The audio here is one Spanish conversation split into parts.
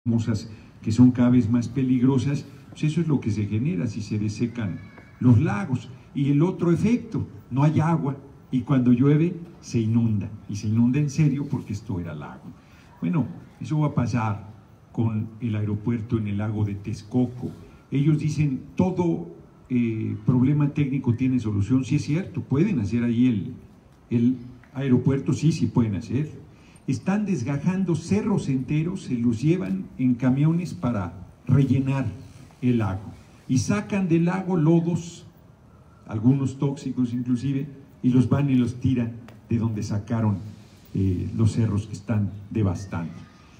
famosas que son cada vez más peligrosas, pues eso es lo que se genera si se desecan los lagos. Y el otro efecto, no hay agua y cuando llueve se inunda, y se inunda en serio porque esto era lago. Bueno, eso va a pasar con el aeropuerto en el lago de Texcoco. Ellos dicen todo problema técnico tiene solución. Sí es cierto, pueden hacer ahí el aeropuerto, sí pueden hacer. Están desgajando cerros enteros, se los llevan en camiones para rellenar el lago y sacan del lago lodos, algunos tóxicos inclusive, y los van y los tiran de donde sacaron los cerros que están devastando.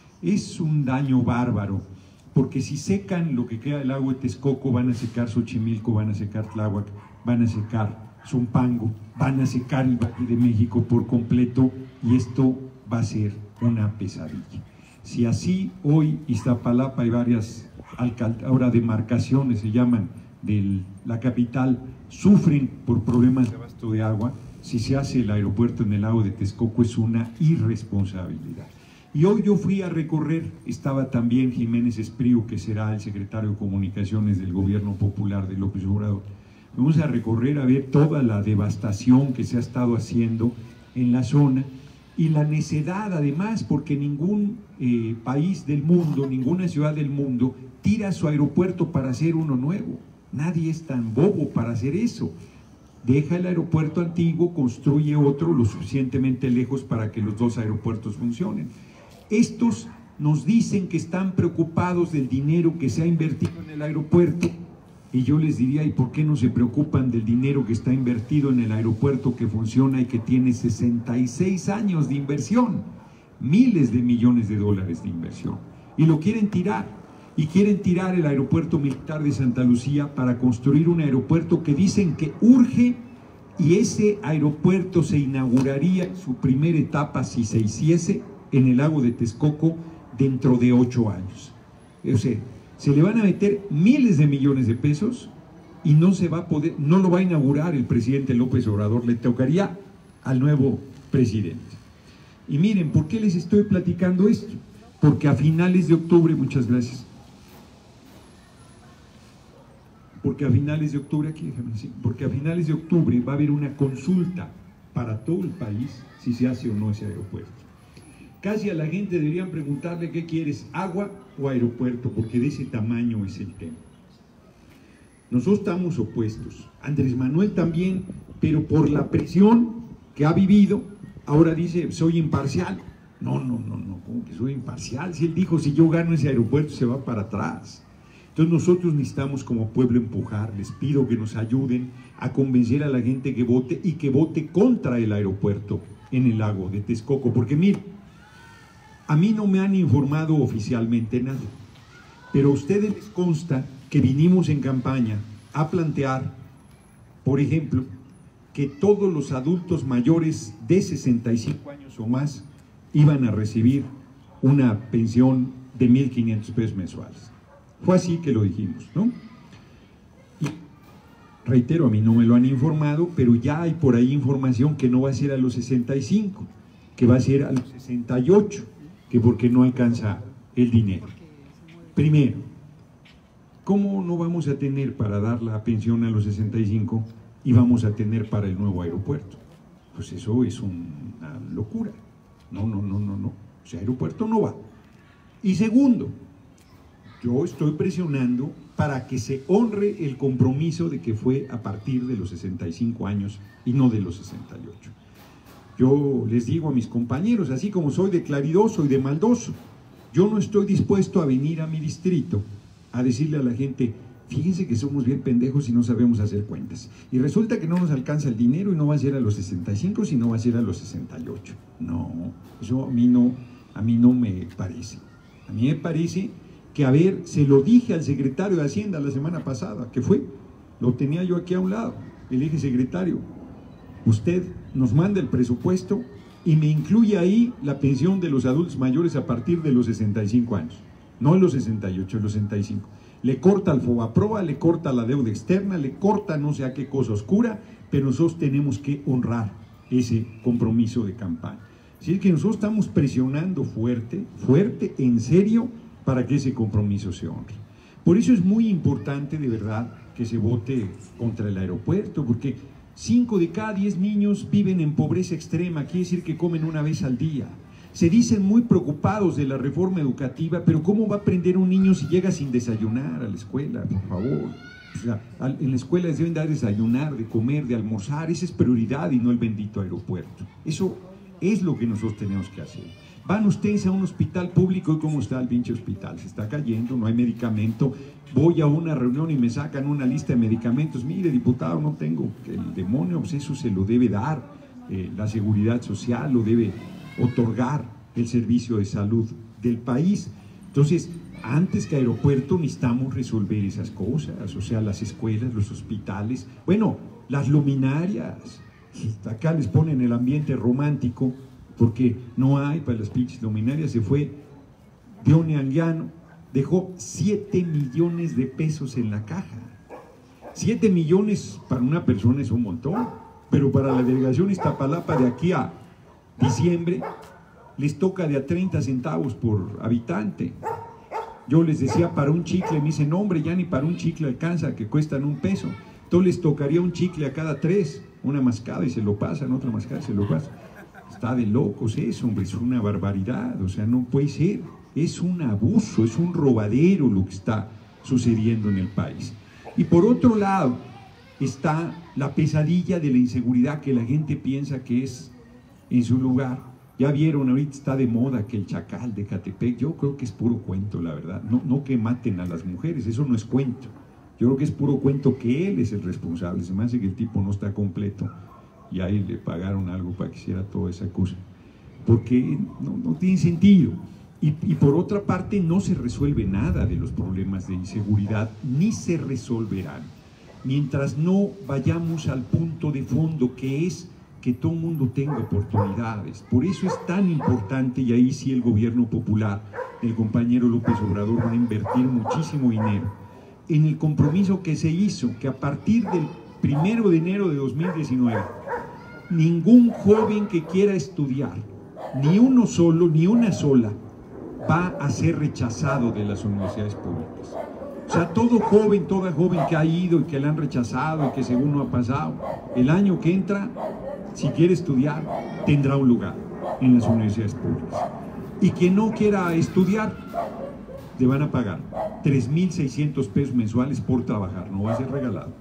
Es un daño bárbaro, porque si secan lo que queda del lago de Texcoco, van a secar Xochimilco, van a secar Tláhuac, van a secar Zumpango, van a secar el Valle de México por completo, y esto va a ser una pesadilla. Si así hoy Iztapalapa y varias ahora demarcaciones se llaman de la capital sufren por problemas de abasto de agua, si se hace el aeropuerto en el lago de Texcoco es una irresponsabilidad. Y hoy yo fui a recorrer, estaba también Jiménez Espriu, que será el secretario de Comunicaciones del Gobierno Popular de López Obrador. Vamos a recorrer a ver toda la devastación que se ha estado haciendo en la zona y la necedad además, porque ningún país del mundo, ninguna ciudad del mundo tira su aeropuerto para hacer uno nuevo. Nadie es tan bobo para hacer eso. Deja el aeropuerto antiguo, construye otro lo suficientemente lejos para que los dos aeropuertos funcionen. Estos nos dicen que están preocupados del dinero que se ha invertido en el aeropuerto, y yo les diría, ¿y por qué no se preocupan del dinero que está invertido en el aeropuerto que funciona y que tiene 66 años de inversión? Miles de millones de dólares de inversión. Y lo quieren tirar. Y quieren tirar el aeropuerto militar de Santa Lucía para construir un aeropuerto que dicen que urge, y ese aeropuerto se inauguraría en su primera etapa, si se hiciese, en el lago de Texcoco dentro de 8 años. O sea, se le van a meter miles de millones de pesos y no se va a poder, no lo va a inaugurar el presidente López Obrador, le tocaría al nuevo presidente. Y miren, ¿por qué les estoy platicando esto? Porque a finales de octubre, muchas gracias, porque a finales de octubre, porque a finales de octubre va a haber una consulta para todo el país si se hace o no ese aeropuerto. Casi a la gente deberían preguntarle qué quieres, agua o aeropuerto, porque de ese tamaño es el tema. Nosotros estamos opuestos, Andrés Manuel también, pero por la presión que ha vivido, ahora dice, soy imparcial. No, ¿cómo que soy imparcial? Si él dijo, si yo gano ese aeropuerto se va para atrás. Entonces nosotros necesitamos como pueblo empujar, les pido que nos ayuden a convencer a la gente que vote y que vote contra el aeropuerto en el lago de Texcoco, porque mire, a mí no me han informado oficialmente nada, pero a ustedes les consta que vinimos en campaña a plantear, por ejemplo, que todos los adultos mayores de 65 años o más iban a recibir una pensión de 1,500 pesos mensuales. Fue así que lo dijimos, ¿no? Y reitero, a mí no me lo han informado, pero ya hay por ahí información que no va a ser a los 65, que va a ser a los 68, que porque no alcanza el dinero. Primero, ¿cómo no vamos a tener para dar la pensión a los 65 y vamos a tener para el nuevo aeropuerto? Pues eso es una locura. No. Ese aeropuerto no va. Y segundo, yo estoy presionando para que se honre el compromiso de que fue a partir de los 65 años y no de los 68. Yo les digo a mis compañeros, así como soy de claridoso y de maldoso, yo no estoy dispuesto a venir a mi distrito a decirle a la gente, fíjense que somos bien pendejos y no sabemos hacer cuentas. Y resulta que no nos alcanza el dinero y no va a ser a los 65, sino va a ser a los 68. No, eso a mí no me parece. A mí me parece que, a ver, se lo dije al secretario de Hacienda la semana pasada, que fue, lo tenía yo aquí a un lado, le dije, secretario, usted nos manda el presupuesto y me incluye ahí la pensión de los adultos mayores a partir de los 65 años, no los 68, los 65. Le corta al Fobaproa, le corta la deuda externa, le corta no sé a qué cosa oscura, pero nosotros tenemos que honrar ese compromiso de campaña. Así es que nosotros estamos presionando fuerte, en serio, para que ese compromiso se honre. Por eso es muy importante, de verdad, que se vote contra el aeropuerto, porque 5 de cada 10 niños viven en pobreza extrema, quiere decir que comen una vez al día. Se dicen muy preocupados de la reforma educativa, pero ¿cómo va a aprender un niño si llega sin desayunar a la escuela? Por favor. O sea, en la escuela les deben dar de desayunar, de comer, de almorzar. Esa es prioridad y no el bendito aeropuerto. Eso es lo que nosotros tenemos que hacer. Van ustedes a un hospital público y ¿cómo está el pinche hospital? Se está cayendo, no hay medicamento. Voy a una reunión y me sacan una lista de medicamentos. Mire, diputado, no tengo. El demonio, pues eso se lo debe dar. La seguridad social lo debe otorgar el servicio de salud del país. Entonces, antes que aeropuerto necesitamos resolver esas cosas, o sea, las escuelas, los hospitales, bueno, las luminarias. Acá les ponen el ambiente romántico, porque no hay para las pinches luminarias. Se fue Dione Anguiano, dejó 7 millones de pesos en la caja. 7 millones para una persona es un montón, pero para la delegación Iztapalapa de aquí a diciembre les toca de a 30 centavos por habitante. Yo les decía para un chicle, me dicen, no hombre, ya ni para un chicle alcanza, que cuestan $1. Entonces les tocaría un chicle a cada 3, una mascada y se lo pasan, otra mascada y se lo pasan. Está de locos eso, hombre, es una barbaridad, o sea, no puede ser, es un abuso, es un robadero lo que está sucediendo en el país. Y por otro lado está la pesadilla de la inseguridad, que la gente piensa que es en su lugar. Ya vieron, ahorita está de moda que el chacal de Ecatepec, yo creo que es puro cuento, la verdad, no que maten a las mujeres, eso no es cuento. Yo creo que es puro cuento que él es el responsable, se me hace que el tipo no está completo. Y ahí le pagaron algo para que hiciera toda esa cosa, porque no tiene sentido. Y por otra parte no se resuelve nada de los problemas de inseguridad, ni se resolverán, mientras no vayamos al punto de fondo, que es que todo el mundo tenga oportunidades. Por eso es tan importante, y ahí sí el gobierno popular, el compañero López Obrador, va a invertir muchísimo dinero en el compromiso que se hizo, que a partir del 1 de enero de 2019, ningún joven que quiera estudiar, ni uno solo, ni una sola, va a ser rechazado de las universidades públicas. O sea, todo joven, toda joven que ha ido y que le han rechazado y que según no ha pasado, el año que entra, si quiere estudiar, tendrá un lugar en las universidades públicas. Y quien no quiera estudiar, le van a pagar 3,600 pesos mensuales por trabajar, no va a ser regalado.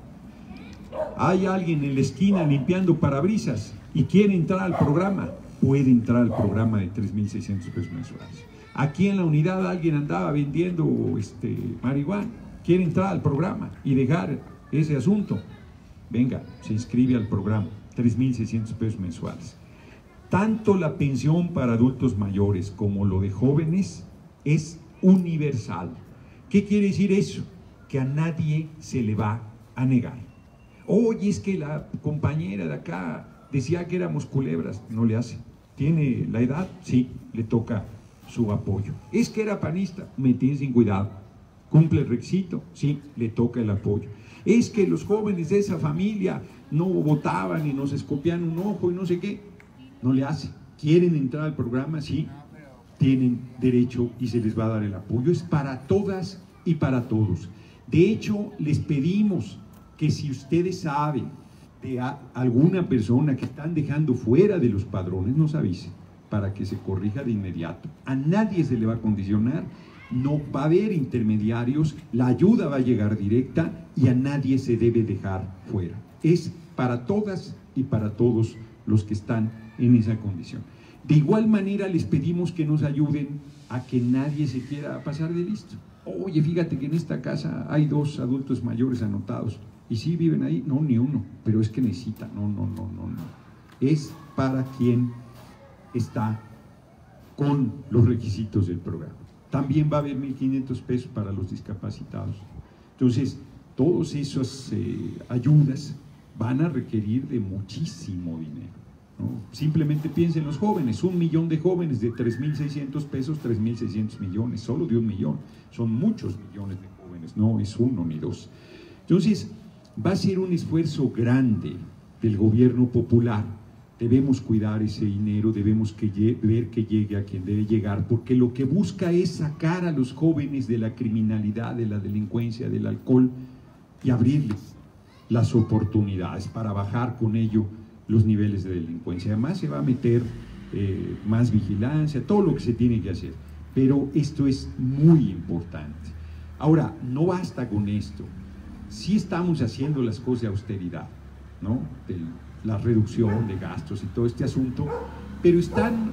Hay alguien en la esquina limpiando parabrisas y quiere entrar al programa, puede entrar al programa de 3,600 pesos mensuales. Aquí en la unidad alguien andaba vendiendo marihuana, quiere entrar al programa y dejar ese asunto, venga, se inscribe al programa, 3,600 pesos mensuales. Tanto la pensión para adultos mayores como lo de jóvenes es universal. ¿Qué quiere decir eso? Que a nadie se le va a negar. Oye, es que la compañera de acá decía que éramos culebras. No le hace. ¿Tiene la edad? Sí, le toca su apoyo. Es que era panista. Me tiene sin cuidado. ¿Cumple el requisito? Sí, le toca el apoyo. Es que los jóvenes de esa familia no votaban y nos escopían un ojo y no sé qué. No le hace. ¿Quieren entrar al programa? Sí, tienen derecho y se les va a dar el apoyo. Es para todas y para todos. De hecho, les pedimos que si ustedes saben de alguna persona que están dejando fuera de los padrones, nos avisen para que se corrija de inmediato. A nadie se le va a condicionar, no va a haber intermediarios, la ayuda va a llegar directa y a nadie se debe dejar fuera. Es para todas y para todos los que están en esa condición. De igual manera les pedimos que nos ayuden a que nadie se quiera pasar de listo. Oye, fíjate que en esta casa hay 2 adultos mayores anotados. ¿Y sí viven ahí? No, ni uno, pero es que necesita. No. Es para quien está con los requisitos del programa. También va a haber 1,500 pesos para los discapacitados. Entonces, todas esas ayudas van a requerir de muchísimo dinero, ¿no? Simplemente piensen los jóvenes, 1 millón de jóvenes de 3,600 pesos, 3,600 millones, solo de 1 millón. Son muchos millones de jóvenes, no es 1 ni 2. Entonces, va a ser un esfuerzo grande del gobierno popular debemos cuidar ese dinero, debemos ver que llegue a quien debe llegar, porque lo que busca es sacar a los jóvenes de la criminalidad, de la delincuencia, del alcohol, y abrirles las oportunidades para bajar con ello los niveles de delincuencia. Además se va a meter más vigilancia, todo lo que se tiene que hacer, pero esto es muy importante. Ahora, no basta con esto, sí estamos haciendo las cosas de austeridad, ¿no? De la reducción de gastos y todo este asunto, pero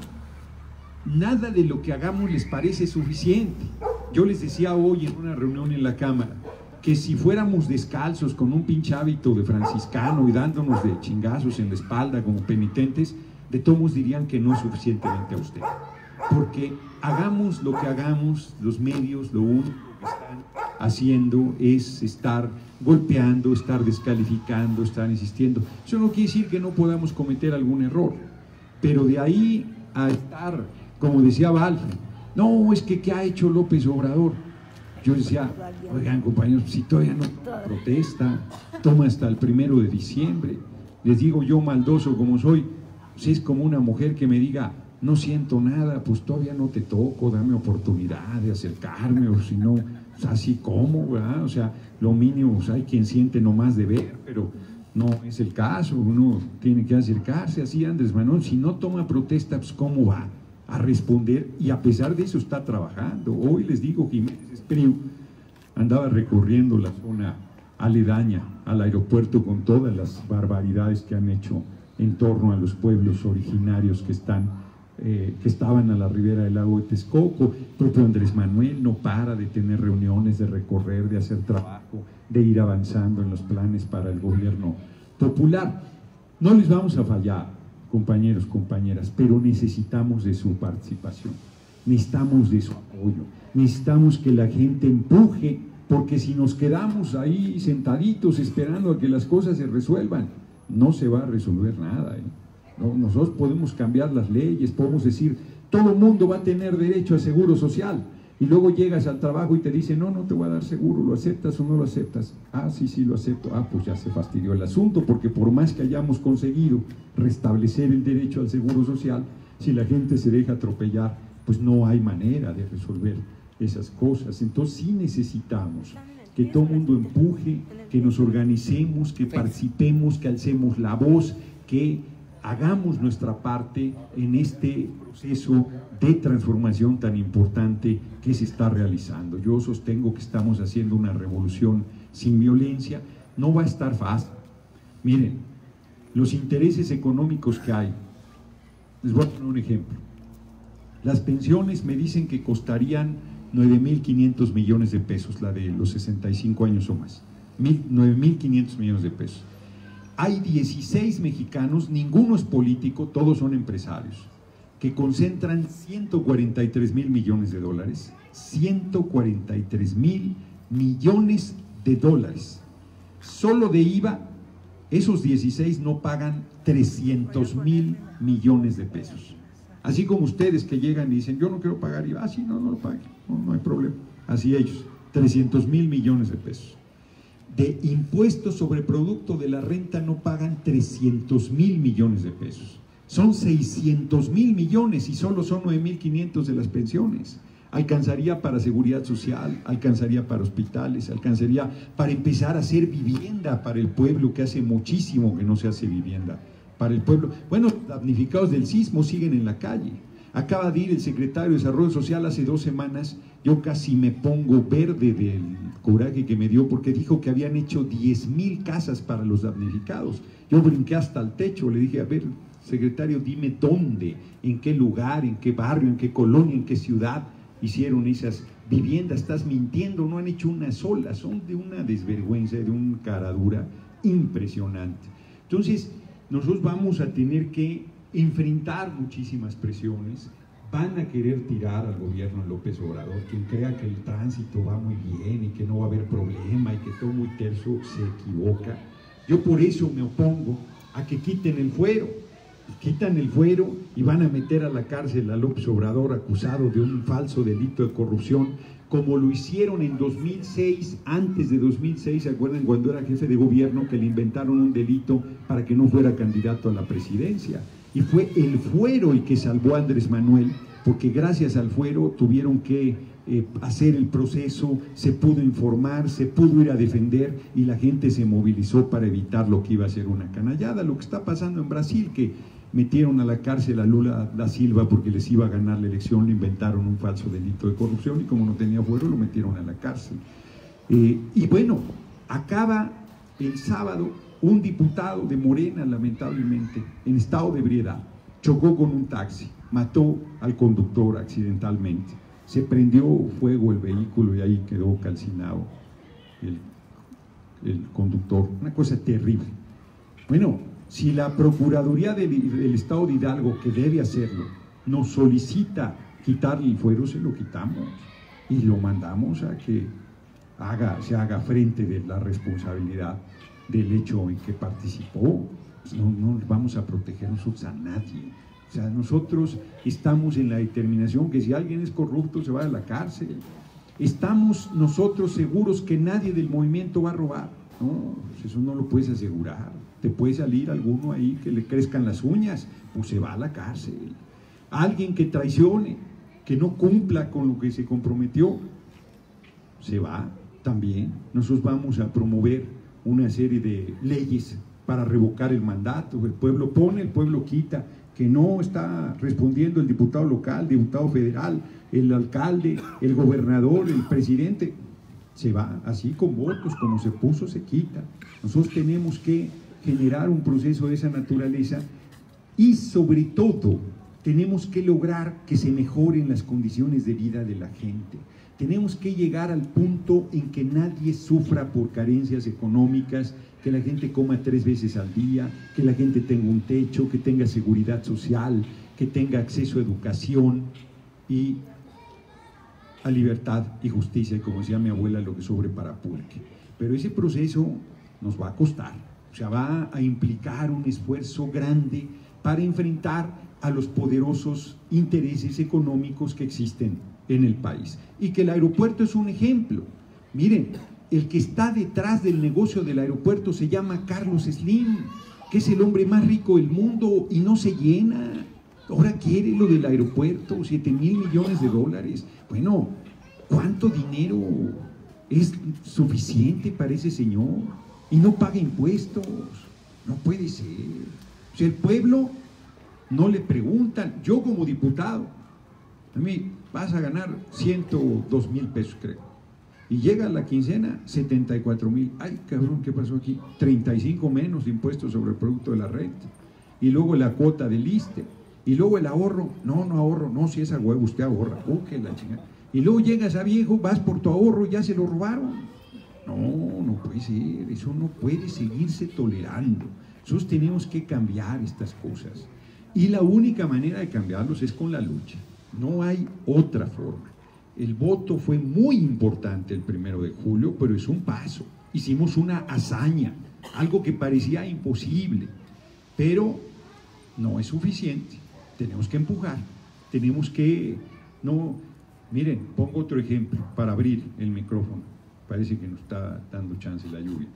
nada de lo que hagamos les parece suficiente. Yo les decía hoy en una reunión en la Cámara, que si fuéramos descalzos con un pinche hábito de franciscano y dándonos de chingazos en la espalda como penitentes, de todos dirían que no es suficientemente austero, porque hagamos lo que hagamos, los medios lo único que están haciendo es estar golpeando, estar descalificando, estar insistiendo. Eso no quiere decir que no podamos cometer algún error, pero de ahí a estar, como decía Balfe, no, es que ¿qué ha hecho López Obrador? Yo decía, oigan compañeros, si todavía no protesta, toma hasta el 1 de diciembre, les digo yo maldoso como soy, si es como una mujer que me diga, no siento nada, pues todavía no te toco, dame oportunidad de acercarme, o si no, pues así como, ¿verdad? O sea, lo mínimo, pues hay quien siente nomás de ver, pero no es el caso, uno tiene que acercarse, así Andrés Manuel, si no toma protesta, pues ¿cómo va a responder? Y a pesar de eso está trabajando. Hoy les digo, Jiménez Espriu andaba recorriendo la zona aledaña al aeropuerto con todas las barbaridades que han hecho en torno a los pueblos originarios que estaban a la ribera del lago de Texcoco. El propio Andrés Manuel no para de tener reuniones, de recorrer, de hacer trabajo, de ir avanzando en los planes para el gobierno popular. No les vamos a fallar, compañeros, compañeras, pero necesitamos de su participación, necesitamos de su apoyo, necesitamos que la gente empuje, porque si nos quedamos ahí sentaditos esperando a que las cosas se resuelvan, no se va a resolver nada, ¿eh? No, nosotros podemos cambiar las leyes, podemos decir, todo el mundo va a tener derecho a seguro social, y luego llegas al trabajo y te dicen, no, no te voy a dar seguro, ¿lo aceptas o no lo aceptas? Ah, sí, sí, lo acepto. Ah, pues ya se fastidió el asunto, porque por más que hayamos conseguido restablecer el derecho al seguro social, si la gente se deja atropellar, pues no hay manera de resolver esas cosas. Entonces sí necesitamos que todo el mundo empuje, que nos organicemos, que participemos, que alcemos la voz, que hagamos nuestra parte en este proceso de transformación tan importante que se está realizando. Yo sostengo que estamos haciendo una revolución sin violencia. No va a estar fácil. Miren, los intereses económicos que hay, les voy a poner un ejemplo. Las pensiones me dicen que costarían 9.500 millones de pesos, la de los 65 años o más. 9.500 millones de pesos. Hay 16 mexicanos, ninguno es político, todos son empresarios, que concentran 143.000 millones de dólares, 143.000 millones de dólares. Solo de IVA, esos 16 no pagan 300.000 millones de pesos. Así como ustedes que llegan y dicen, yo no quiero pagar IVA, sí, no lo paguen, no hay problema. Así ellos, 300.000 millones de pesos. De impuestos sobre producto de la renta no pagan 300.000 millones de pesos. Son 600.000 millones y solo son 9.500 de las pensiones. Alcanzaría para seguridad social, alcanzaría para hospitales, alcanzaría para empezar a hacer vivienda para el pueblo, que hace muchísimo que no se hace vivienda para el pueblo. Bueno, los damnificados del sismo siguen en la calle. Acaba de ir el secretario de Desarrollo Social hace 2 semanas, yo casi me pongo verde del coraje que me dio, porque dijo que habían hecho 10.000 casas para los damnificados. Yo brinqué hasta el techo, le dije, a ver, secretario, dime dónde, en qué lugar, en qué barrio, en qué colonia, en qué ciudad hicieron esas viviendas. Estás mintiendo, no han hecho una sola, son de una desvergüenza, de una caradura impresionante. Entonces, nosotros vamos a tener que enfrentar muchísimas presiones. Van a querer tirar al gobierno de López Obrador. Quien crea que el tránsito va muy bien y que no va a haber problema y que todo muy terso, se equivoca. Yo por eso me opongo a que quiten el fuero. Quitan el fuero y van a meter a la cárcel a López Obrador acusado de un falso delito de corrupción, como lo hicieron en 2006, antes de 2006, ¿se acuerdan cuando era jefe de gobierno que le inventaron un delito para que no fuera candidato a la presidencia? Y fue el fuero el que salvó a Andrés Manuel, porque gracias al fuero tuvieron que hacer el proceso, se pudo informar, se pudo ir a defender y la gente se movilizó para evitar lo que iba a ser una canallada. Lo que está pasando en Brasil, que metieron a la cárcel a Lula da Silva porque les iba a ganar la elección, le inventaron un falso delito de corrupción y como no tenía fuero lo metieron a la cárcel. Y bueno, acaba el sábado un diputado de Morena, lamentablemente, en estado de ebriedad, chocó con un taxi, mató al conductor accidentalmente, se prendió fuego el vehículo y ahí quedó calcinado el conductor, una cosa terrible. Bueno, si la Procuraduría del Estado de Hidalgo, que debe hacerlo, nos solicita quitarle el fuero, se lo quitamos y lo mandamos a que se haga frente de la responsabilidad del hecho en que participó. No vamos a proteger nosotros a nadie. O sea, nosotros estamos en la determinación que si alguien es corrupto se va a la cárcel. Estamos nosotros seguros que nadie del movimiento va a robar. No, pues eso no lo puedes asegurar. Te puede salir alguno ahí que le crezcan las uñas, pues se va a la cárcel. Alguien que traicione, que no cumpla con lo que se comprometió, se va también. Nosotros vamos a promover una serie de leyes para revocar el mandato. El pueblo pone, el pueblo quita. Que no está respondiendo el diputado local, diputado federal, el alcalde, el gobernador, el presidente, se va así con votos, como se puso, se quita. Nosotros tenemos que generar un proceso de esa naturaleza y sobre todo tenemos que lograr que se mejoren las condiciones de vida de la gente. Tenemos que llegar al punto en que nadie sufra por carencias económicas, que la gente coma 3 veces al día, que la gente tenga un techo, que tenga seguridad social, que tenga acceso a educación y a libertad y justicia, y como decía mi abuela, lo que sobre para pulque. Pero ese proceso nos va a costar, o sea, va a implicar un esfuerzo grande para enfrentar a los poderosos intereses económicos que existen en el país. Y que el aeropuerto es un ejemplo. Miren, el que está detrás del negocio del aeropuerto se llama Carlos Slim, que es el hombre más rico del mundo y no se llena. Ahora quiere lo del aeropuerto, 7,000 millones de dólares. Bueno, ¿cuánto dinero es suficiente para ese señor? Y no paga impuestos. No puede ser. O sea, el pueblo no le preguntan. Yo como diputado, a mí vas a ganar 102,000 pesos, creo. Y llega la quincena, 74,000. Ay, cabrón, ¿qué pasó aquí? 35 menos de impuestos sobre el producto de la renta. Y luego la cuota del ISSSTE. Y luego el ahorro. No ahorro. No, si es a huevo, usted ahorra. Que la chingada. Y luego llegas a viejo, vas por tu ahorro, ya se lo robaron. No puede ser. Eso no puede seguirse tolerando. Nosotros tenemos que cambiar estas cosas. Y la única manera de cambiarlos es con la lucha. No hay otra forma. El voto fue muy importante el 1 de julio, pero es un paso. Hicimos una hazaña, algo que parecía imposible, pero no es suficiente. Tenemos que empujar, tenemos que... Miren, pongo otro ejemplo para abrir el micrófono. Parece que nos está dando chance la lluvia.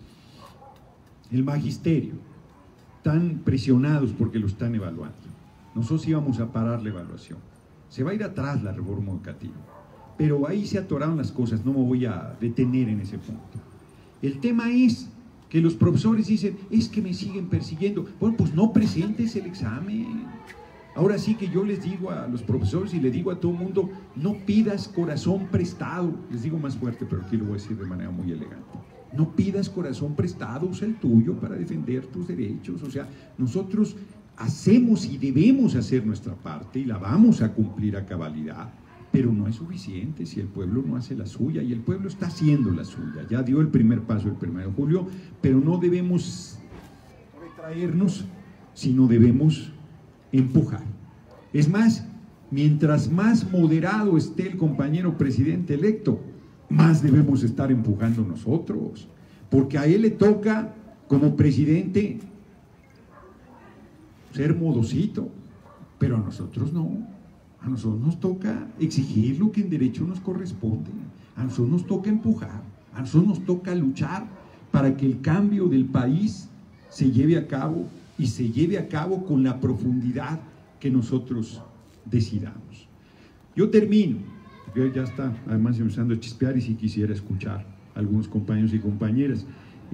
El magisterio, tan presionados porque lo están evaluando. Nosotros íbamos a parar la evaluación. Se va a ir atrás la reforma educativa. Pero ahí se atoraron las cosas, no me voy a detener en ese punto. El tema es que los profesores dicen, es que me siguen persiguiendo. Bueno, pues no presentes el examen. Ahora sí que yo les digo a los profesores y le digo a todo el mundo, no pidas corazón prestado. Les digo más fuerte, pero aquí lo voy a decir de manera muy elegante. No pidas corazón prestado, usa el tuyo para defender tus derechos. O sea, nosotros hacemos y debemos hacer nuestra parte y la vamos a cumplir a cabalidad. Pero no es suficiente si el pueblo no hace la suya, y el pueblo está haciendo la suya. Ya dio el primer paso el 1 de julio, pero no debemos retraernos, sino debemos empujar. Es más, mientras más moderado esté el compañero presidente electo, más debemos estar empujando nosotros, porque a él le toca, como presidente, ser modosito, pero a nosotros no. A nosotros nos toca exigir lo que en derecho nos corresponde, a nosotros nos toca empujar, a nosotros nos toca luchar para que el cambio del país se lleve a cabo y se lleve a cabo con la profundidad que nosotros decidamos. Yo termino, porque ya está además empezando a chispear y si quisiera escuchar a algunos compañeros y compañeras.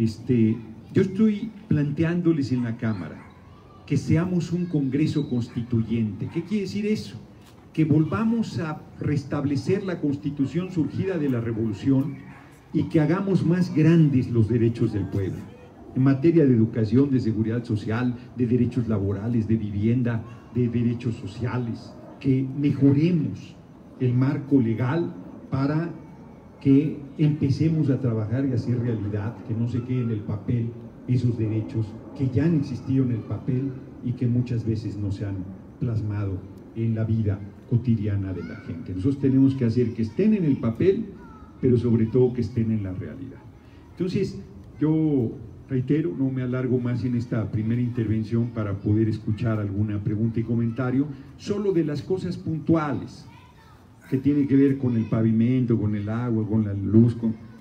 Yo estoy planteándoles en la Cámara que seamos un Congreso Constituyente. ¿Qué quiere decir eso? Que volvamos a restablecer la Constitución surgida de la Revolución y que hagamos más grandes los derechos del pueblo, en materia de educación, de seguridad social, de derechos laborales, de vivienda, de derechos sociales, que mejoremos el marco legal para que empecemos a trabajar y hacer realidad, que no se queden en el papel esos derechos que ya han existido en el papel y que muchas veces no se han plasmado en la vida cotidiana de la gente. Nosotros tenemos que hacer que estén en el papel, pero sobre todo que estén en la realidad. Entonces, yo reitero, no me alargo más en esta primera intervención para poder escuchar alguna pregunta y comentario, solo de las cosas puntuales que tienen que ver con el pavimento, con el agua, con la luz,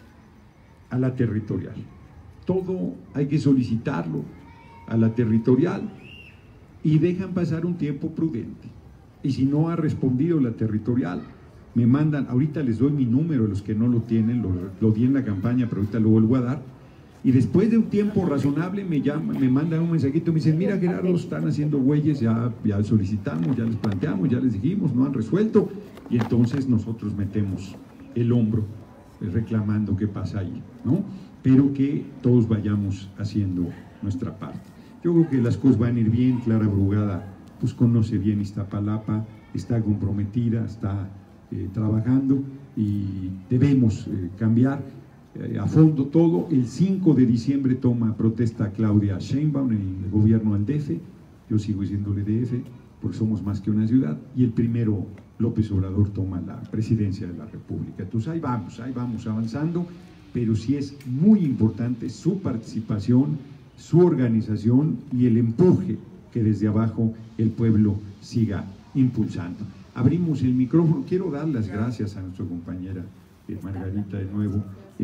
a la territorial. Todo hay que solicitarlo a la territorial y dejan pasar un tiempo prudente. Y si no ha respondido la territorial, me mandan, ahorita les doy mi número, los que no lo tienen, lo di en la campaña, pero ahorita lo vuelvo a dar, y después de un tiempo razonable me llaman, me mandan un mensajito, me dicen, mira Gerardo, están haciendo güeyes, ya solicitamos, ya les planteamos, ya les dijimos, no han resuelto, y entonces nosotros metemos el hombro reclamando qué pasa ahí, ¿no? Pero que todos vayamos haciendo nuestra parte. Yo creo que las cosas van a ir bien. Clara Brugada pues conoce bien Iztapalapa, está comprometida, está trabajando y debemos cambiar a fondo todo. El 5 de diciembre toma protesta Claudia Sheinbaum en el gobierno del DF, yo sigo diciéndole DF porque somos más que una ciudad, y el 1 López Obrador toma la presidencia de la República. Entonces ahí vamos avanzando, pero sí es muy importante su participación, su organización y el empuje que desde abajo el pueblo siga impulsando. Abrimos el micrófono. Quiero dar las gracias a nuestra compañera Margarita de nuevo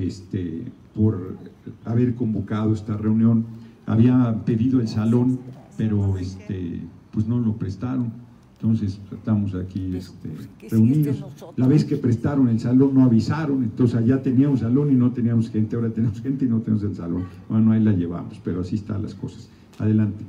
por haber convocado esta reunión. Había pedido el salón, pero pues no lo prestaron. Entonces estamos aquí reunidos. La vez que prestaron el salón no avisaron, entonces allá teníamos salón y no teníamos gente, ahora tenemos gente y no tenemos el salón. Bueno, ahí la llevamos, pero así están las cosas. Adelante.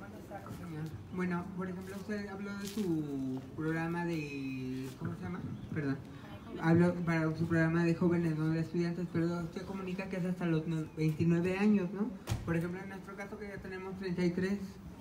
Bueno, por ejemplo, usted habló de su programa de... ¿cómo se llama? Perdón. Habló para su programa de jóvenes, no de estudiantes, pero usted comunica que es hasta los 29 años, ¿no? Por ejemplo, en nuestro caso que ya tenemos 33.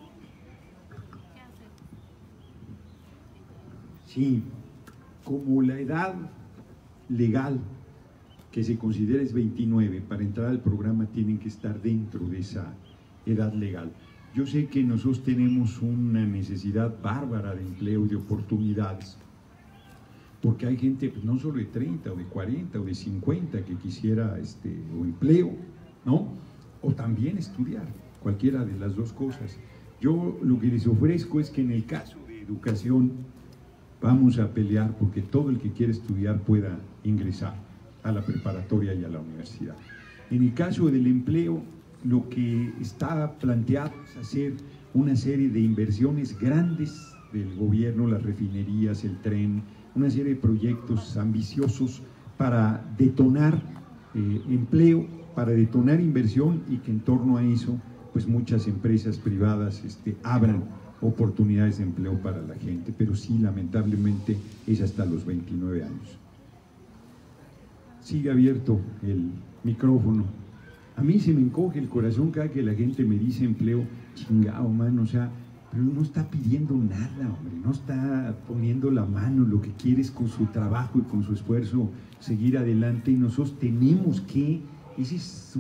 Sí, como la edad legal que se considera es 29, para entrar al programa tienen que estar dentro de esa edad legal. Yo sé que nosotros tenemos una necesidad bárbara de empleo y de oportunidades, porque hay gente pues, no solo de 30 o de 40 o de 50 que quisiera o empleo, ¿no? O también estudiar, cualquiera de las dos cosas. Yo lo que les ofrezco es que en el caso de educación vamos a pelear porque todo el que quiere estudiar pueda ingresar a la preparatoria y a la universidad. En el caso del empleo, lo que está planteado es hacer una serie de inversiones grandes del gobierno, las refinerías, el tren, una serie de proyectos ambiciosos para detonar empleo, para detonar inversión y que en torno a eso pues muchas empresas privadas abran oportunidades de empleo para la gente, pero sí, lamentablemente, es hasta los 29 años. Sigue abierto el micrófono. A mí se me encoge el corazón cada que la gente me dice empleo, chingado, mano, o sea, pero no está pidiendo nada, hombre, no está poniendo la mano, lo que quiere es con su trabajo y con su esfuerzo seguir adelante, y nosotros tenemos que, ese es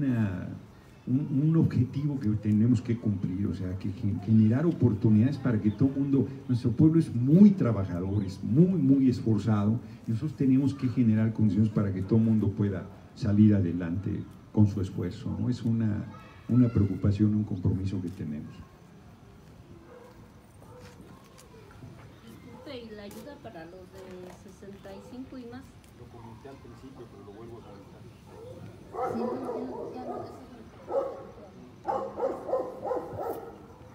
un objetivo que tenemos que cumplir, o sea, que generar oportunidades para que todo el mundo, nuestro pueblo es muy trabajador, es muy esforzado, y nosotros tenemos que generar condiciones para que todo el mundo pueda salir adelante con su esfuerzo, ¿no? Es una preocupación, un compromiso que tenemos. ¿Y la ayuda para los de 65 y más? Lo comenté al principio, pero lo vuelvo a comentar. Sí, ya no,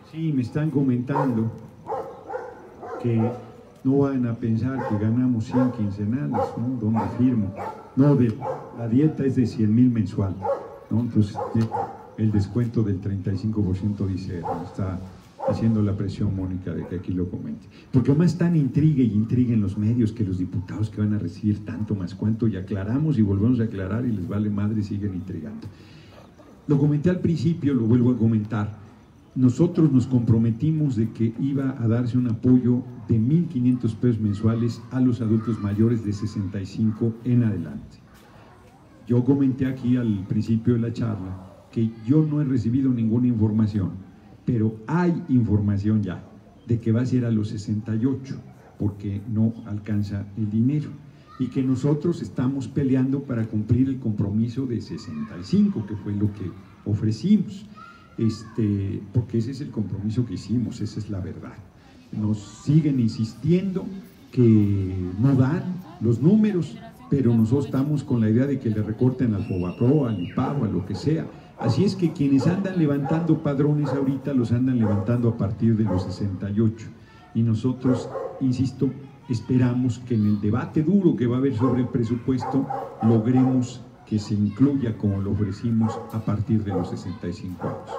Sí, me están comentando que no van a pensar que ganamos 100 quincenales, ¿no? ¿Dónde firmo? No, la dieta es de 100,000 mensual, ¿no? Entonces el descuento del 35% dice, está haciendo la presión, Mónica, de que aquí lo comente. Porque además están intriga y intriga en los medios que los diputados que van a recibir tanto más cuánto, y aclaramos y volvemos a aclarar y les vale madre y siguen intrigando. Lo comenté al principio, lo vuelvo a comentar. Nosotros nos comprometimos de que iba a darse un apoyo de 1,500 pesos mensuales a los adultos mayores de 65 en adelante. Yo comenté aquí al principio de la charla que yo no he recibido ninguna información, pero hay información ya de que va a ser a los 68 porque no alcanza el dinero, y que nosotros estamos peleando para cumplir el compromiso de 65, que fue lo que ofrecimos, porque ese es el compromiso que hicimos, esa es la verdad. Nos siguen insistiendo que no dan los números, pero nosotros estamos con la idea de que le recorten al Fobapro, al IPAO, a lo que sea. Así es que quienes andan levantando padrones ahorita los andan levantando a partir de los 68, y nosotros, insisto, esperamos que en el debate duro que va a haber sobre el presupuesto logremos que se incluya, como lo ofrecimos, a partir de los 65 años.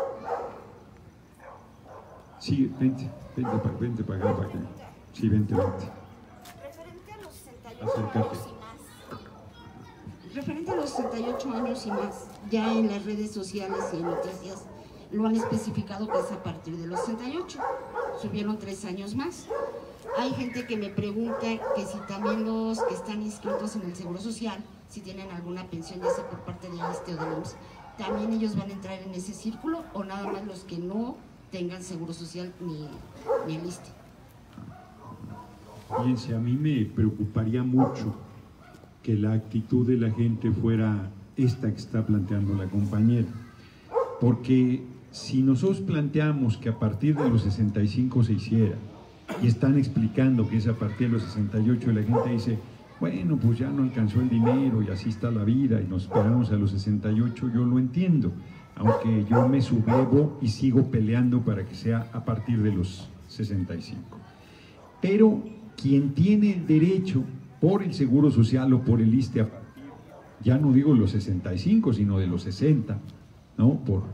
Sí, vente para acá, para que... Sí, vente. Referente a los 68 Acércate. años y más. Referente a los 68 años y más, ya en las redes sociales y en noticias lo han especificado que es a partir de los 68. Subieron 3 años más. Hay gente que me pregunta que si también los que están inscritos en el Seguro Social, si tienen alguna pensión, ya sea por parte del ISSSTE o del IMSS, también ellos van a entrar en ese círculo, o nada más los que no tengan Seguro Social ni el ISSSTE. Fíjense, a mí me preocuparía mucho que la actitud de la gente fuera esta que está planteando la compañera, porque si nosotros planteamos que a partir de los 65 se hiciera, y están explicando que es a partir de los 68, y la gente dice, bueno, pues ya no alcanzó el dinero y así está la vida y nos esperamos a los 68, yo lo entiendo, aunque yo me sublevo y sigo peleando para que sea a partir de los 65. Pero quien tiene el derecho por el Seguro Social o por el ISSSTE, ya no digo los 65, sino de los 60, ¿no?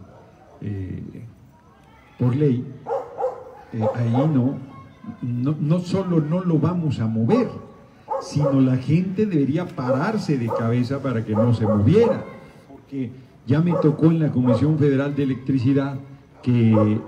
Por ley, ahí no solo no lo vamos a mover, sino la gente debería pararse de cabeza para que no se moviera, porque ya me tocó en la Comisión Federal de Electricidad que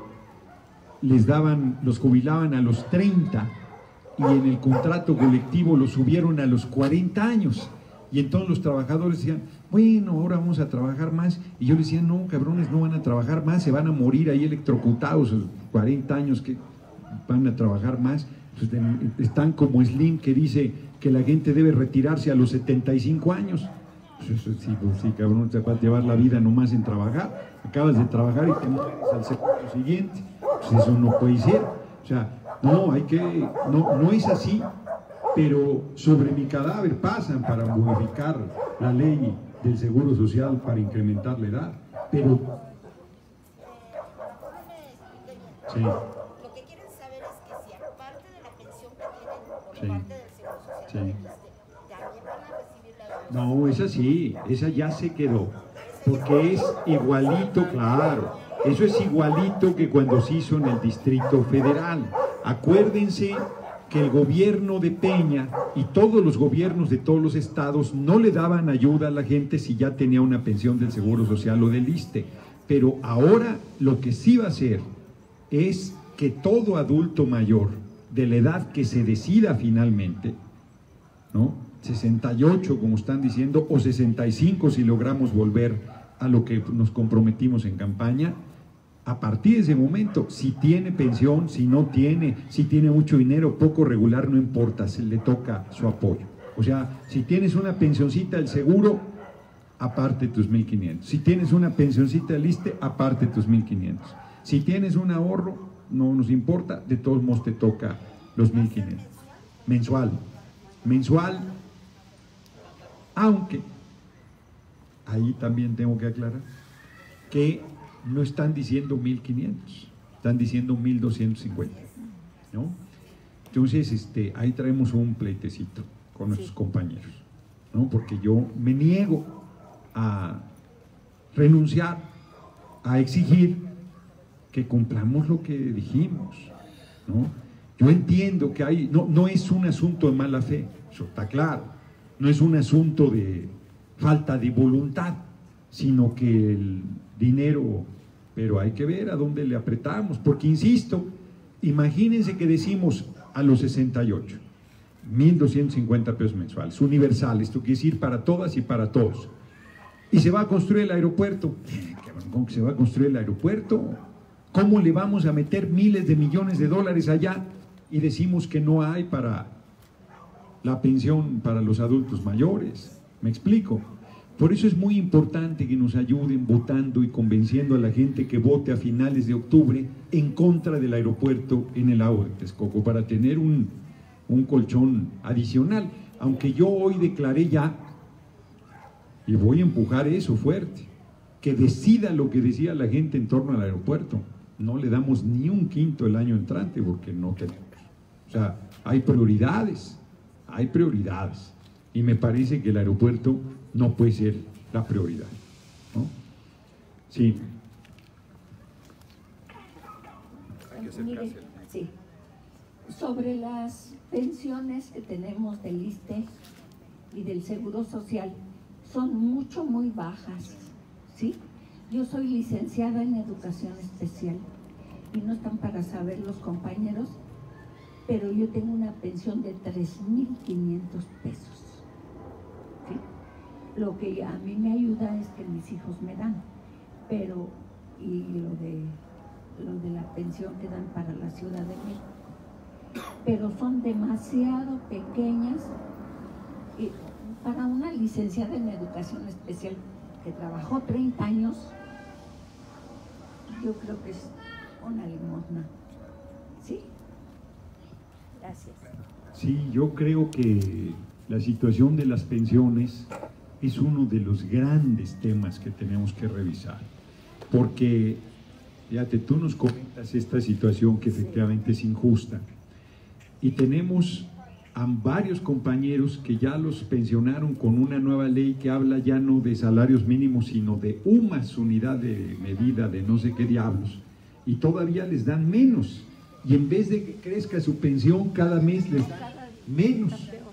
los jubilaban a los 30 y en el contrato colectivo los subieron a los 40 años, y entonces los trabajadores decían, bueno, ahora vamos a trabajar más, y yo les decía, no, cabrones, no van a trabajar más, se van a morir ahí electrocutados, 40 años que van a trabajar más. Pues están como Slim, que dice que la gente debe retirarse a los 75 años. Pues sí, cabrón, te vas a llevar la vida nomás en trabajar, acabas de trabajar y te mueres al segundo siguiente. Pues eso no puede ser. O sea, no es así, pero sobre mi cadáver pasan para modificar la ley del Seguro Social para incrementar la edad, pero... Sí. Lo que quieren saber es que si aparte de la pensión que tienen por Sí. parte del Seguro Social, Sí. también van a recibir la... No, esa sí, esa ya se quedó, porque es igualito, claro, eso es igualito que cuando se hizo en el Distrito Federal. Acuérdense que el gobierno de Peña y todos los gobiernos de todos los estados no le daban ayuda a la gente si ya tenía una pensión del Seguro Social o del ISSSTE, pero ahora lo que sí va a hacer es que todo adulto mayor de la edad que se decida finalmente, ¿no? 68 como están diciendo, o 65 si logramos volver a lo que nos comprometimos en campaña, a partir de ese momento, si tiene pensión, si no tiene, si tiene mucho dinero, poco regular, no importa, se le toca su apoyo. O sea, si tienes una pensioncita del seguro, aparte tus 1,500. Si tienes una pensioncita del ISSSTE, aparte tus 1,500. Si tienes un ahorro, no nos importa, de todos modos te toca los 1,500. Mensual, aunque, ahí también tengo que aclarar, que no están diciendo 1,500, están diciendo 1,250, ¿no? Entonces, ahí traemos un pleitecito con nuestros compañeros, ¿no? Porque yo me niego a renunciar, a exigir que cumplamos lo que dijimos, ¿no? Yo entiendo que no es un asunto de mala fe, eso está claro, no es un asunto de falta de voluntad, sino que el dinero, pero hay que ver a dónde le apretamos, porque insisto, imagínense que decimos a los 68, 1,250 pesos mensuales, universal, esto quiere decir para todas y para todos, y se va a construir el aeropuerto. ¿Cómo que se va a construir el aeropuerto? ¿Cómo le vamos a meter miles de millones de dólares allá y decimos que no hay para la pensión para los adultos mayores? ¿Me explico? Por eso es muy importante que nos ayuden votando y convenciendo a la gente que vote a finales de octubre en contra del aeropuerto en el lago de Texcoco, para tener un colchón adicional, aunque yo hoy declaré ya, y voy a empujar eso fuerte, que decida lo que decía la gente en torno al aeropuerto. No le damos ni un quinto el año entrante porque no tenemos. O sea, hay prioridades, y me parece que el aeropuerto no puede ser la prioridad, ¿no? Sí. Mire, sí. Sobre las pensiones que tenemos del ISSSTE y del Seguro Social, son muy bajas, ¿sí? Yo soy licenciada en Educación Especial y no están para saber los compañeros, pero yo tengo una pensión de 3,500 pesos, ¿sí? Lo que a mí me ayuda es que mis hijos me dan, pero y lo de la pensión que dan para la Ciudad de México, pero son demasiado pequeñas y para una licenciada en Educación Especial que trabajó 30 años, yo creo que es una limosna, ¿sí? Gracias. Sí, yo creo que la situación de las pensiones es uno de los grandes temas que tenemos que revisar, porque, fíjate, tú nos comentas esta situación que efectivamente es injusta, y tenemos a varios compañeros que ya los pensionaron con una nueva ley que habla ya no de salarios mínimos, sino de UMAS, unidad de medida de no sé qué diablos, y todavía les dan menos, y en vez de que crezca su pensión, cada mes les dan menos.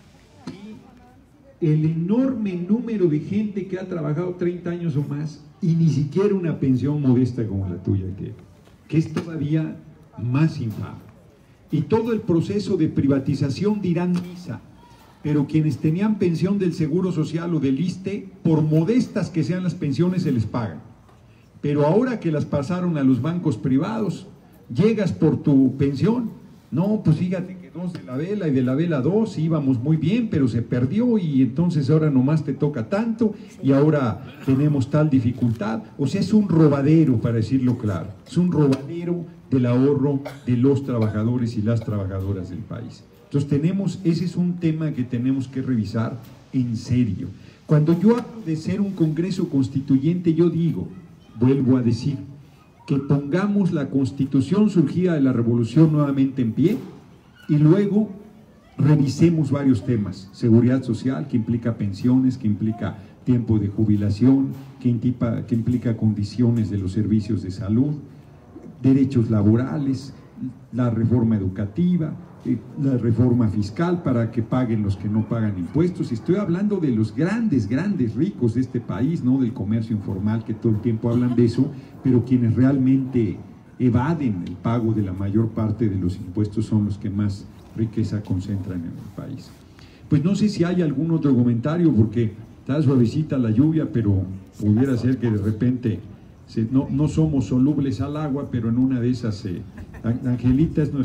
Y el enorme número de gente que ha trabajado 30 años o más y ni siquiera una pensión modesta como la tuya, que es todavía más infame. Y todo el proceso de privatización dirán misa, pero quienes tenían pensión del Seguro Social o del ISSSTE, por modestas que sean las pensiones, se les pagan. Pero ahora que las pasaron a los bancos privados, llegas por tu pensión, no, pues fíjate que 2 de la vela y de la vela 2 íbamos muy bien, pero se perdió y entonces ahora nomás te toca tanto y ahora tenemos tal dificultad. O sea, es un robadero, para decirlo claro, es un robadero del ahorro de los trabajadores y las trabajadoras del país. Entonces ese es un tema que tenemos que revisar en serio. Cuando yo hablo de ser un Congreso Constituyente, yo digo, vuelvo a decir, que pongamos la Constitución surgida de la Revolución nuevamente en pie y luego revisemos varios temas: seguridad social, que implica pensiones, que implica tiempo de jubilación, que implica condiciones de los servicios de salud, derechos laborales, la reforma educativa, la reforma fiscal para que paguen los que no pagan impuestos. Estoy hablando de los grandes ricos de este país, no del comercio informal, que todo el tiempo hablan de eso, pero quienes realmente evaden el pago de la mayor parte de los impuestos son los que más riqueza concentran en el país. Pues no sé si hay algún otro comentario, porque está suavecita la lluvia, pero pudiera ser que de repente no somos solubles al agua, pero en una de esas Angelita es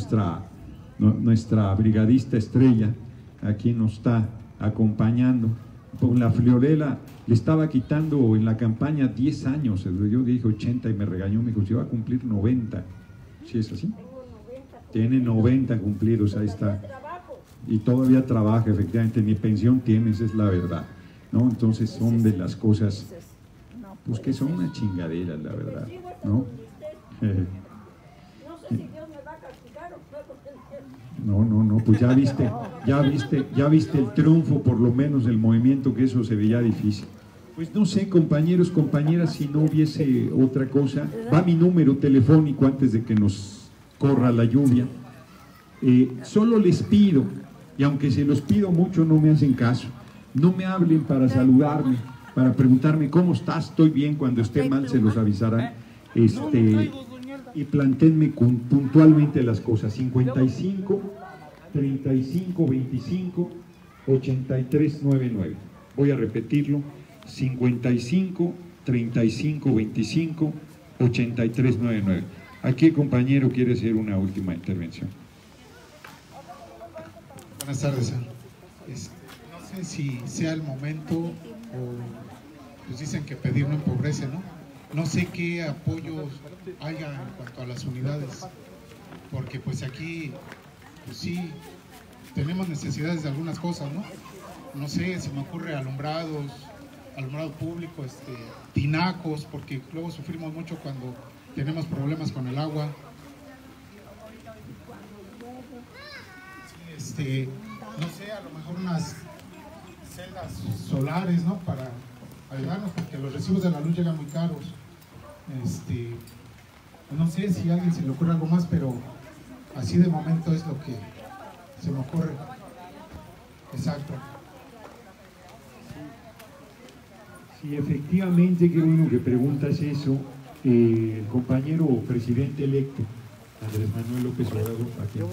nuestra brigadista estrella, aquí nos está acompañando. Con la Florela le estaba quitando en la campaña 10 años, yo dije 80 y me regañó, me dijo, si va a cumplir 90. ¿Sí es así? Tiene 90 cumplidos, ahí está. Y todavía trabaja, efectivamente, ni pensión tiene, esa es la verdad, ¿no? Entonces son de las cosas, pues que son una chingadera, la verdad, ¿no? No, pues ya viste el triunfo, por lo menos del movimiento, que eso se veía difícil. Pues no sé, compañeros, compañeras, si no hubiese otra cosa, va mi número telefónico antes de que nos corra la lluvia. Solo les pido, y aunque se los pido mucho no me hacen caso, no me hablen para saludarme, para preguntarme cómo estás, estoy bien, cuando esté mal se los avisarán, y plantéenme puntualmente las cosas. 55 35 25 83 99. Voy a repetirlo: 55 35 25 83 99. Aquí el compañero quiere hacer una última intervención. Buenas tardes, señor. No sé si sea el momento, o pues dicen que pedir no empobrece, ¿no? No sé qué apoyos haya en cuanto a las unidades, porque pues aquí, pues sí, tenemos necesidades de algunas cosas, ¿no? No sé, se me ocurre alumbrado público, tinacos, porque luego sufrimos mucho cuando tenemos problemas con el agua. No sé, a lo mejor unas celdas solares, ¿no? Para ayudarnos, porque los recibos de la luz llegan muy caros. No sé si a alguien se le ocurre algo más, pero así de momento es lo que se me ocurre. Exacto. Sí, efectivamente, qué bueno que preguntas eso. El compañero presidente electo, Andrés Manuel López Obrador,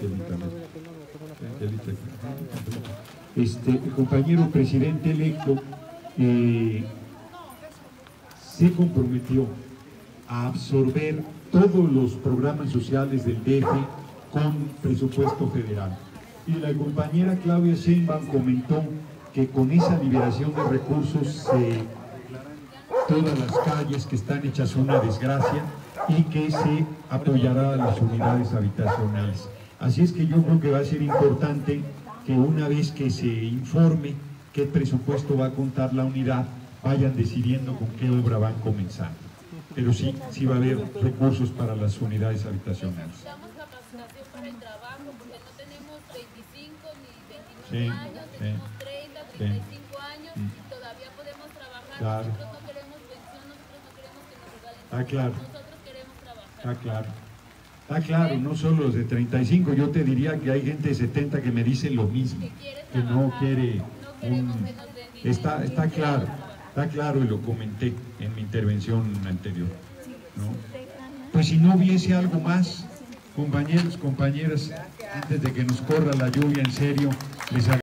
el compañero presidente electo se comprometió a absorber todos los programas sociales del DF con presupuesto federal. Y la compañera Claudia Sheinbaum comentó que con esa liberación de recursos todas las calles que están hechas una desgracia, y que se apoyará a las unidades habitacionales. Así es que yo creo que va a ser importante que una vez que se informe qué presupuesto va a contar la unidad, vayan decidiendo con qué obra van comenzando. Pero sí va a haber recursos para las unidades habitacionales. Necesitamos capacitación para el trabajo, porque no tenemos 25 ni 29 años, tenemos 30, 35 años, y todavía podemos trabajar. Claro. Nosotros no queremos pensión, nosotros no queremos que nos regalen. Ah, claro. Nosotros queremos trabajar. Ah, claro. Ah, claro, no solo los de 35, yo te diría que hay gente de 70 que me dice lo mismo, que no quiere Está claro, y lo comenté en mi intervención anterior, ¿no? Pues si no hubiese algo más, compañeros, compañeras, antes de que nos corra la lluvia, en serio, les agradezco.